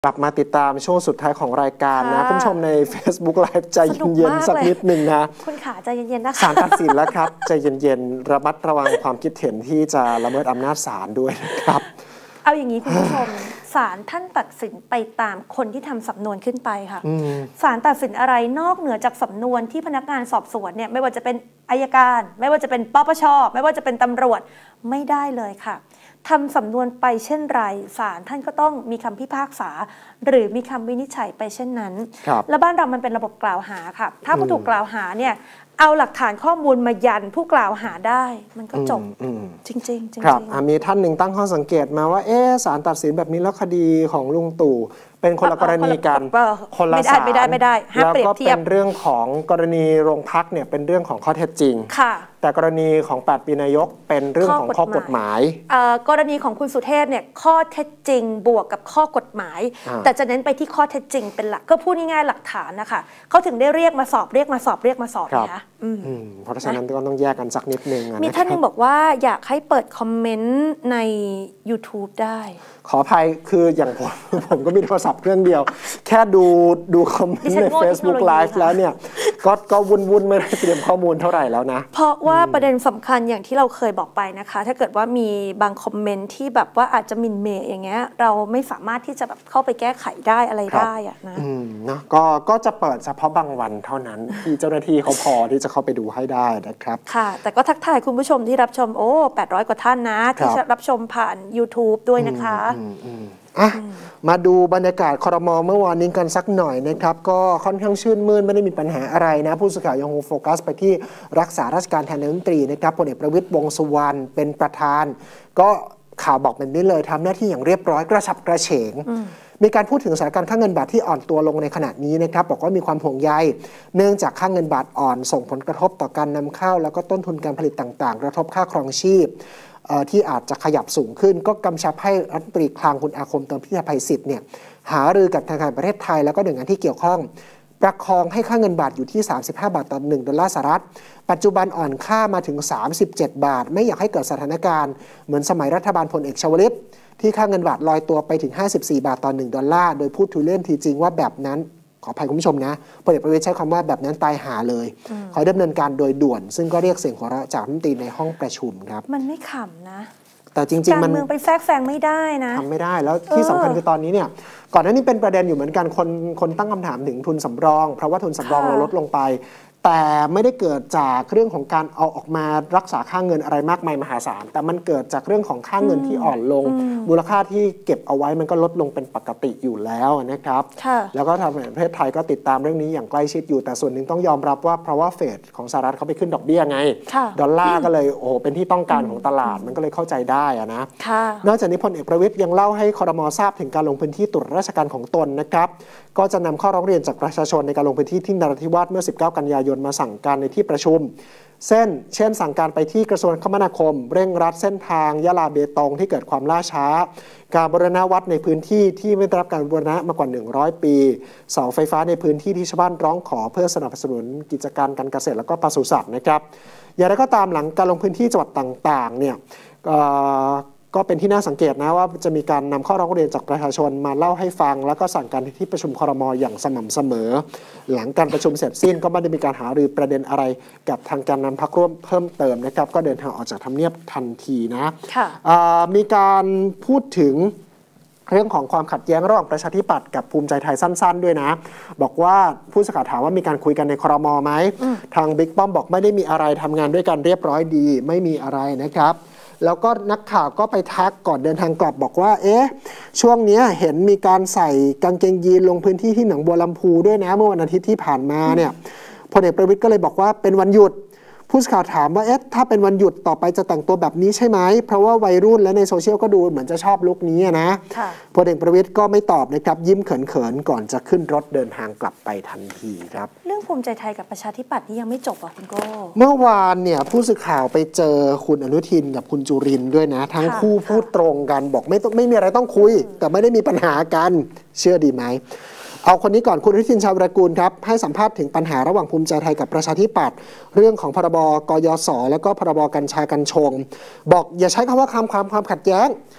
กลับมาติดตามช่วงสุดท้ายของรายการนะคุณผู้ชมใน Facebook Live ใจเย็นๆสักนิดหนึ่งนะคุณขาใจเย็นๆนะคะศาลตัดสินแล้วครับใจเย็นๆระมัดระวังความคิดเห็นที่จะละเมิดอำนาจศาลด้วยนะครับเอาอย่างนี้คุณผู้ชมศาลท่านตัดสินไปตามคนที่ทำสำนวนขึ้นไปค่ะศาลตัดสินอะไรนอกเหนือจากสำนวนที่พนักงานสอบสวนเนี่ยไม่ว่าจะเป็นอัยการไม่ว่าจะเป็นปปชไม่ว่าจะเป็นตำรวจไม่ได้เลยค่ะทำสำนวนไปเช่นไรศาลท่านก็ต้องมีคำพิพากษาหรือมีคำวินิจฉัยไปเช่นนั้นและบ้านเรามันเป็นระบบกล่าวหาค่ะถ้าผู้ถูกกล่าวหาเนี่ยเอาหลักฐานข้อมูลมายันผู้กล่าวหาได้มันก็จบจริงๆครับมีท่านหนึ่งตั้งข้อสังเกตมาว่าศาลตัดสินแบบนี้แล้วคดีของลุงตู่เป็นคนละกรณีกันคนละศาลไม่ได้แล้วก็เป็นเรื่องของกรณีโรงพักเนี่ยเป็นเรื่องของข้อเท็จจริงแต่กรณีของ8ปีนายกเป็นเรื่องของข้อกฎหมายกรณีของคุณสุเทพเนี่ยข้อเท็จจริงบวกกับข้อกฎหมายแต่จะเน้นไปที่ข้อเท็จจริงเป็นหลักก็พูดง่ายๆหลักฐานนะคะเขาถึงได้เรียกมาสอบนะคะเพราะฉะนั้นก็ต้องแยกกันสักนิดนึงมีท่านนึงบอกว่าอยากให้เปิดคอมเมนต์ใน YouTube ได้ขออภัยคืออย่างผมก็มีโทรศัพท์เครื่องเดียวแค่ดูคอมเมนต์ใน Facebook Live แล้วเนี่ยก็วุ่นไม่ได้เตรียมข้อมูลเท่าไหร่แล้วนะเพราะว่าประเด็นสำคัญอย่างที่เราเคยบอกไปนะคะถ้าเกิดว่ามีบางคอมเมนต์ที่แบบว่าอาจจะหมิ่นเหม่อย่างเงี้ยเราไม่สามารถที่จะแบบเข้าไปแก้ไขได้อะไรได้อะนะก็จะเปิดเฉพาะบางวันเท่านั้นที่เจ้าหน้าที่เขาพอที่จะเข้าไปดูให้ได้นะครับค่ะแต่ก็ทักทายคุณผู้ชมที่รับชม800 กว่าท่านนะที่รับชมผ่าน YouTube ด้วยนะคะมาดูบรรยากาศครม.เมื่อวานนี้กันสักหน่อยนะครับก็ค่อนข้างชื่นมื่นไม่ได้มีปัญหาอะไรนะผู้สื่อข่าวยังคงโฟกัสไปที่รักษาราชการแทนนายกรัฐมนตรีนะครับพลเอกประวิตร วงษ์สุวรรณเป็นประธานก็ข่าวบอกแบบนี้เลยทำหน้าที่อย่างเรียบร้อยกระฉับกระเฉงมีการพูดถึงสถานการณ์ค่าเงินบาทที่อ่อนตัวลงในขณะนี้นะครับบอกว่ามีความห่วงใยเนื่องจากค่าเงินบาทอ่อนส่งผลกระทบต่อการนำเข้าแล้วก็ต้นทุนการผลิตต่างๆกระทบค่าครองชีพที่อาจจะขยับสูงขึ้นก็กำชับให้รัฐมนตรีคลังคุณอาคมเติมพิทยาภัยศิษย์เนี่ยหารือกับธนาคารประเทศไทยแล้วก็หน่วยงานที่เกี่ยวข้องประคองให้ค่าเงินบาทอยู่ที่35 บาทต่อ1 ดอลลาร์สหรัฐปัจจุบันอ่อนค่ามาถึง37 บาทไม่อยากให้เกิดสถานการณ์เหมือนสมัยรัฐบาลพลเอกชวลิตที่ค่าเงินบาทลอยตัวไปถึง54 บาทต่อ1 ดอลลาร์โดยพูดทุเล่นทีจริงว่าแบบนั้นขออภัยคุณผู้ชมนะพลเอกประวิตรใช้คำว่าแบบนั้นตายหาเลยขอดำเนินการโดยด่วนซึ่งก็เรียกเสียงหัวเราะจากรัฐมนตรีในห้องประชุมครับมันไม่ขำนะแต่จริงๆมันการเมืองไปแทรกแซงไม่ได้นะทำไม่ได้แล้วที่สำคัญคือตอนนี้เนี่ยก่อนหน้านี้เป็นประเด็นอยู่เหมือนกันคนตั้งคำถามถึงทุนสำรองเพราะว่าทุนสำรองเราลดลงไปแต่ไม่ได้เกิดจากเรื่องของการเอาออกมารักษาค่าเงินอะไรมากมายมหาศาลแต่มันเกิดจากเรื่องของค่าเงินที่อ่อนลงมูลค่าที่เก็บเอาไว้มันก็ลดลงเป็นปกติอยู่แล้วนะครับแล้วก็ทางประเทศไทยก็ติดตามเรื่องนี้อย่างใกล้ชิดอยู่แต่ส่วนหนึ่งต้องยอมรับว่าเพราะว่าเฟดของสหรัฐเขาไปขึ้นดอกเบี้ยไงดอลลาร์ก็เลยเป็นที่ต้องการของตลาดมันก็เลยเข้าใจได้นะนอกจากนี้พลเอกประวิตรยังเล่าให้ครม.ทราบถึงการลงพื้นที่ตรวจราชการของตนนะครับก็จะนำข้อร้องเรียนจากประชาชนในการลงพื้นที่ที่นราธิวาสเมื่อ19 กันยายนมาสั่งการในที่ประชุมเช่นสั่งการไปที่กระทรวงคมนาคมเร่งรัดเส้นทางยะลาเบตงที่เกิดความล่าช้าการบูรณะวัดในพื้นที่ที่ไม่ได้รับการบูรณะมากว่า100 ปีเสาไฟฟ้าในพื้นที่ที่ชาวบ้านร้องขอเพื่อสนับสนุนกิจการการเกษตรและก็ปศุสัตว์นะครับอย่างไรก็ตามหลังการลงพื้นที่จังหวัดต่างๆเนี่ยก็เป็นที่น่าสังเกตนะว่าจะมีการนำข้อร้องเรียนจากประชาชนมาเล่าให้ฟังแล้วก็สั่งการที่ประชุมครม.อย่างสม่ำเสมอหลังการประชุมเสร็จสิ้นก็ไม่ได้มีการหารือประเด็นอะไรกับทางการนำพรรคร่วมเพิ่มเติมนะครับก็เดินทางออกจากทำเนียบทันทีนะมีการพูดถึงเรื่องของความขัดแย้งระหว่างประชาธิปัตย์กับภูมิใจไทยสั้นๆด้วยนะบอกว่าผู้สื่อข่าวถามว่ามีการคุยกันในครม.ไหมทางบิ๊กป้อมบอกไม่ได้มีอะไรทำงานด้วยกันเรียบร้อยดีไม่มีอะไรนะครับแล้วก็นักข่าวก็ไปทักก่อนเดินทางกลับบอกว่าช่วงนี้เห็นมีการใส่กางเกงยีนลงพื้นที่ที่หนองบัวลำพูด้วยนะเมื่อวันอาทิตย์ที่ผ่านมาเนี่ยพลเอกประวิตรก็เลยบอกว่าเป็นวันหยุดผู้สื่อข่าวถามว่าถ้าเป็นวันหยุดต่อไปจะแต่งตัวแบบนี้ใช่ไหมเพราะว่าวัยรุ่นและในโซเชียลก็ดูเหมือนจะชอบลุคนี้นะพลเอกประวิตรก็ไม่ตอบนะครับยิ้มเขินๆก่อนจะขึ้นรถเดินทางกลับไปทันทีครับเรื่องภูมิใจไทยกับประชาธิปัตย์นี่ยังไม่จบอ่ะคุณโก้เมื่อวานเนี่ยผู้สื่อข่าวไปเจอคุณอนุทินกับคุณจุรินทร์ด้วยนะทั้งคู่พูดตรงกันบอกไม่มีอะไรต้องคุยแต่ไม่ได้มีปัญหากันเชื่อดีไหมเอาคนนี้ก่อนคุณอนุทิน ชาญวีรกูลครับให้สัมภาษณ์ถึงปัญหาระหว่างภูมิใจไทยกับประชาธิปัตย์เรื่องของพรบกยศ.แล้วก็พรบกัญชากัญชงบอกอย่าใช้คำว่าความขัดแย้ง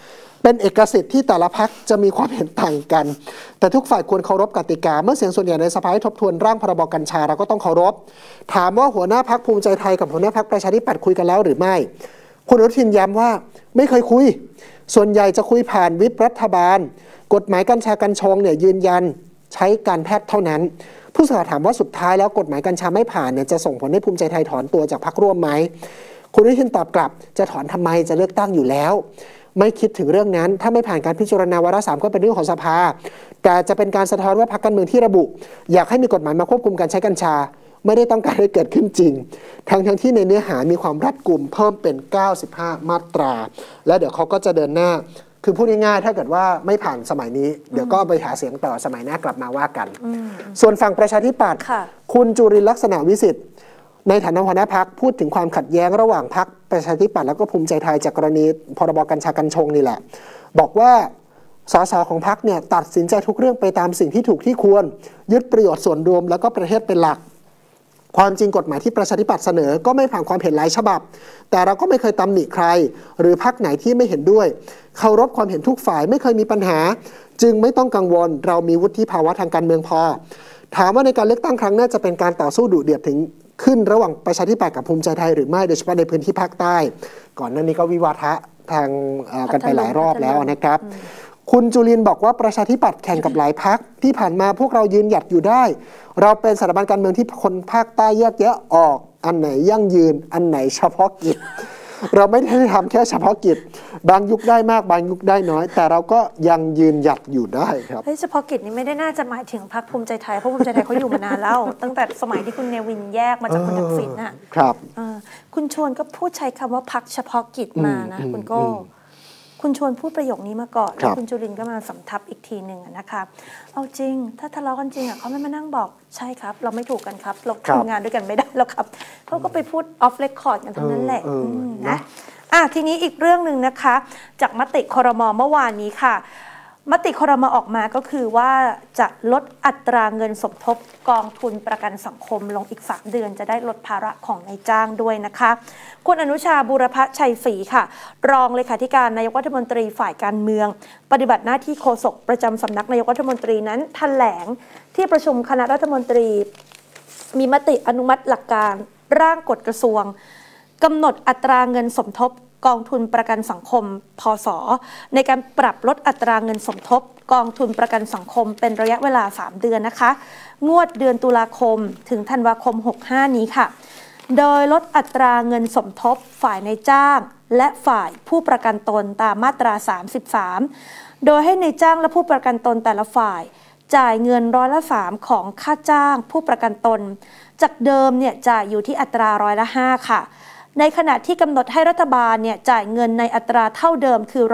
เป็นเอกสิทธิ์ที่แต่ละพรรคจะมีความเห็นต่างกันแต่ทุกฝ่ายควรเคารพกติกาเมื่อเสียงส่วนใหญ่ในสภาให้ทบทวนร่างพรบกัญชาเราก็ต้องเคารพถามว่าหัวหน้าพรรคภูมิใจไทยกับหัวหน้าพรรคประชาธิปัตย์คุยกันแล้วหรือไม่คุณอนุทินย้ำว่าไม่เคยคุยส่วนใหญ่จะคุยผ่านวิปรัฐบาลกฎหมายกัญชากัญชงเนี่ยยืนยันใช้การแพทย์เท่านั้นผู้สื่อข่าวถามว่าสุดท้ายแล้วกฎหมายกัญชาไม่ผ่านเนี่ยจะส่งผลให้ภูมิใจไทยถอนตัวจากพรรคร่วมไหมคุณอนุทินตอบกลับจะถอนทำไมจะเลือกตั้งอยู่แล้วไม่คิดถึงเรื่องนั้นถ้าไม่ผ่านการพิจารณาวาระ 3ก็เป็นเรื่องของสภาแต่จะเป็นการสะท้อนว่าพรรคการเมืองที่ระบุอยากให้มีกฎหมายมาควบคุมการใช้กัญชาไม่ได้ต้องการให้เกิดขึ้นจริงทั้งที่ในเนื้อหามีความรัดกุมเพิ่มเป็น95มาตราและเดี๋ยวเขาก็จะเดินหน้าคือพูดง่ายๆถ้าเกิดว่าไม่ผ่านสมัยนี้เดี๋ยวก็ไปหาเสียงต่อสมัยหน้ากลับมาว่ากันส่วนฝั่งประชาธิปัตย์คุณจุรินทร์ลักษณะวิสิทธิ์ในฐานะหัวหน้าพรรคพูดถึงความขัดแย้งระหว่างพรรคประชาธิปัตย์แล้วก็ภูมิใจไทยจากกรณีพรบกัญชากัญชงนี่แหละบอกว่าสสของพรรคเนี่ยตัดสินใจทุกเรื่องไปตามสิ่งที่ถูกที่ควรยึดประโยชน์ส่วนรวมแล้วก็ประเทศเป็นหลักความจริงกฎหมายที่ประชาธิปัตย์เสนอก็ไม่ผ่านความเห็นหลายฉบับแต่เราก็ไม่เคยตำหนิใครหรือพรรคไหนที่ไม่เห็นด้วยเคารพความเห็นทุกฝ่ายไม่เคยมีปัญหาจึงไม่ต้องกังวลเรามีวุฒิภาวะทางการเมืองพอถามว่าในการเลือกตั้งครั้งหน้าจะเป็นการต่อสู้ดุเดือดถึงขึ้นระหว่างประชาธิปัตย์กับภูมิใจไทยหรือไม่โดยเฉพาะในพื้นที่ภาคใต้ก่อนหน้านี้ก็วิวาทะทางกันไปหลายรอบแล้วนะครับคุณจุลินบอกว่าประชาธิปัตย์แข่งกับหลายพรรคที่ผ่านมาพวกเรายืนหยัดอยู่ได้เราเป็นสถาบันการเมืองที่คนภาคใต้แยกแยะออกอันไหนยั่งยืนอันไหนเฉพาะกิจเราไม่ได้ทำแค่เฉพาะกิจบางยุคได้มากบางยุคได้น้อยแต่เราก็ยังยืนหยัดอยู่ได้ครับเฉพาะกิจนี่ไม่ได้น่าจะหมายถึงพรรคภูมิใจไทยเพราะภูมิใจไทยเขาอยู่มานานแล้วตั้งแต่สมัยที่คุณเนวินแยกมาจากคุณทักษิณน่ะครับคุณชวนก็พูดใช้คำว่าพรรคเฉพาะกิจมานะคุณโก้คุณชวนพูดประโยคนี้มาก่อนแล้วคุณจุรินทร์ก็มาสำทับอีกทีหนึ่งนะคะเอาจริงถ้าทะเลาะกันจริงเขาไม่มานั่งบอกใช่ครับเราไม่ถูกกันครับเราทำงานด้วยกันไม่ได้แล้วครับเขาก็ไปพูดออฟเรคคอร์ดกันทั้งนั้นแหละนะทีนี้อีกเรื่องหนึ่งนะคะจากมติครม.เมื่อวานนี้ค่ะมติครม.ออกมาก็คือว่าจะลดอัตราเงินสมทบกองทุนประกันสังคมลงอีก3เดือนจะได้ลดภาระของนายจ้างด้วยนะคะคุณอนุชาบูรพชัยศรีค่ะรองเลขาธิการนายกรัฐมนตรีฝ่ายการเมืองปฏิบัติหน้าที่โฆษกประจำสำนักนายกรัฐมนตรีนั้นแถลงที่ประชุมคณะรัฐมนตรีมีมติอนุมัติหลักการร่างกฎกระทรวงกำหนดอัตราเงินสมทบกองทุนประกันสังคมพศในการปรับลดอัตราเงินสมทบกองทุนประกันสังคมเป็นระยะเวลา3เดือนนะคะงวดเดือนตุลาคมถึงธันวาคม65นี้ค่ะโดยลดอัตราเงินสมทบฝ่ายนายจ้างและฝ่ายผู้ประกันตนตามมาตรา33โดยให้นายจ้างและผู้ประกันตนแต่ละฝ่ายจ่ายเงิน3%ของค่าจ้างผู้ประกันตนจากเดิมเนี่ยจ่ายอยู่ที่อัตรา5%ค่ะในขณะที่กำหนดให้รัฐบาลเนี่ยจ่ายเงินในอัตราเท่าเดิมคือ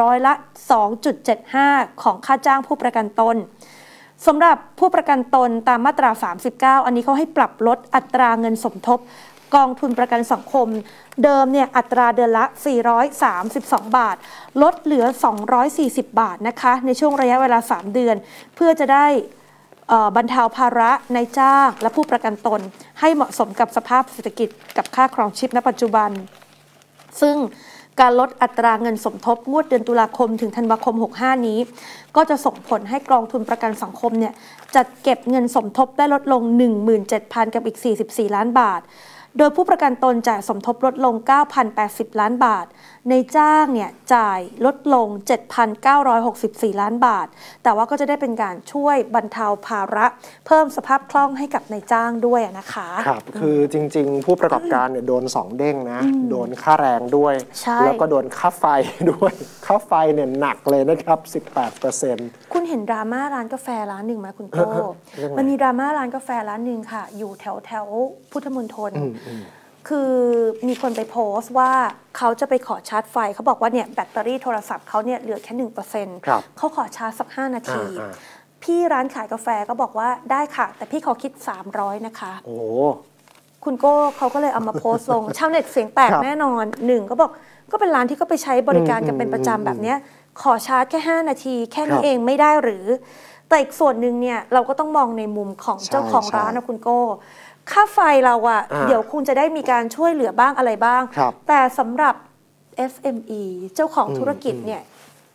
2.75%ของค่าจ้างผู้ประกันตนสำหรับผู้ประกันตนตามมาตรา39อันนี้เขาให้ปรับลดอัตราเงินสมทบกองทุนประกันสังคมเดิมเนี่ยอัตราเดือนละ432บาทลดเหลือ240บาทนะคะในช่วงระยะเวลา3เดือนเพื่อจะได้บรรเทาภาระนายจ้างและผู้ประกันตนให้เหมาะสมกับสภาพเศรษฐกิจกับค่าครองชีพณปัจจุบันซึ่งการลดอัตราเงินสมทบงวดเดือนตุลาคมถึงธันวาคม65นี้ก็จะส่งผลให้กองทุนประกันสังคมเนี่ยจัดเก็บเงินสมทบได้ลดลง 17,000 กับอีก44ล้านบาทโดยผู้ประกันตนจ่ายสมทบลดลง 9,080 ล้านบาทในจ้างเนี่ยจ่ายลดลง 7,964 ล้านบาทแต่ว่าก็จะได้เป็นการช่วยบรรเทาภาระเพิ่มสภาพคล่องให้กับนายจ้างด้วยนะคะครับคือจริงๆผู้ประกอบการเนี่ยโดน2เด้งนะโดนค่าแรงด้วยแล้วก็โดนค่าไฟด้วยค่าไฟเนี่ยหนักเลยนะครับ 18% คุณเห็นดราม่าร้านกาแฟร้านหนึ่งไหมคุณโก้มันมีดราม่าร้านกาแฟร้านหนึ่งค่ะอยู่แถวพุทธมณฑลคือมีคนไปโพสต์ว่าเขาจะไปขอชาร์จไฟเขาบอกว่าเนี่ยแบตเตอรี่โทรศัพท์เขาเนี่ยเหลือแค่ 1% เขาขอชาร์จสัก5นาทีพี่ร้านขายกาแฟก็บอกว่าได้ค่ะแต่พี่ขอคิด300นะคะโอ้คุณโก้เขาก็เลยเอามาโพสต์ลงชาวเน็ตเสียงแตกแน่นอน1ก็บอกก็เป็นร้านที่ก็ไปใช้บริการกันเป็นประจำแบบนี้ขอชาร์จแค่5นาทีแค่นี้เองไม่ได้หรือแต่อีกส่วนหนึ่งเนี่ยเราก็ต้องมองในมุมของเจ้าของร้านนะคุณโก้ค่าไฟเราเดี๋ยวคงจะได้มีการช่วยเหลือบ้างอะไรบ้างแต่สำหรับ SME เจ้าของธุรกิจเนี่ย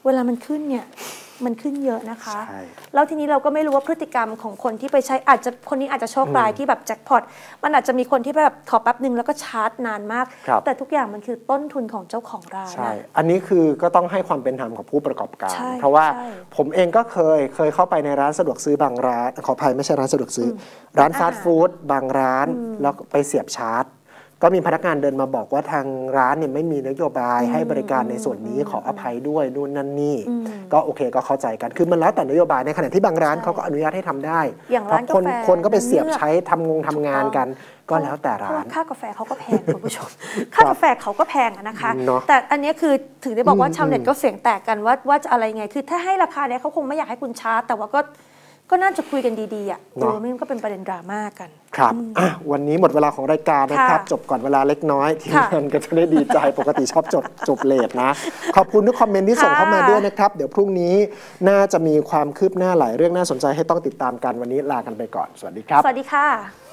เวลามันขึ้นเนี่ยมันขึ้นเยอะนะคะใช่แล้วทีนี้เราก็ไม่รู้ว่าพฤติกรรมของคนที่ไปใช้อาจจะคนนี้อาจจะโชคร้ายที่แบบแจ็คพอตมันอาจจะมีคนที่แบบขอแป๊บนึงแล้วก็ชาร์จนานมาก แต่ทุกอย่างมันคือต้นทุนของเจ้าของร้านใช่อันนี้คือก็ต้องให้ความเป็นธรรมกับผู้ประกอบการใช่เพราะว่าใช่ผมเองก็เคยเข้าไปในร้านสะดวกซื้อบางร้านขออภัยไม่ใช่ร้านสะดวกซื้อร้านฟาสต์ฟู้ดบางร้านแล้วไปเสียบชาร์จก็มีพนักงานเดินมาบอกว่าทางร้านเนี่ยไม่มีนโยบายให้บริการในส่วนนี้ขออภัยด้วยนู่นนั่นนี่ก็โอเคก็เข้าใจกันคือมันแล้วแต่นโยบายในขณะที่บางร้านเขาก็อนุญาตให้ทำได้อย่างร้านกาแฟคนก็ไปเสียบใช้ทำงานกันก็แล้วแต่ร้านค่ากาแฟเขาก็แพงคุณผู้ชม ค่ากาแฟเขาก็แพงอะนะคะเนอะแต่อันนี้คือถึงได้บอกว่าชาวเน็ตก็เสียงแตกกันว่าจะอะไรไง คือถ้าให้ราคาเนี้ยเขาคงไม่อยากให้คุณชาร์จแต่ว่าก็น่าจะคุยกันดีๆอ่ะไม่งั้นก็เป็นประเด็นดราม่ากันครับวันนี้หมดเวลาของรายการนะครับค่ะจบก่อนเวลาเล็กน้อยทีมค่ะงานก็จะได้ดีใจ ปกติชอบจบเลทนะ ขอบคุณทุกคอมเมนต์ที่ส่งเข้ามาด้วยนะครับ เดี๋ยวพรุ่งนี้น่าจะมีความคืบหน้าหลายเรื่องน่าสนใจให้ต้องติดตามกันวันนี้ลากันไปก่อน สวัสดีครับสวัสดีค่ะ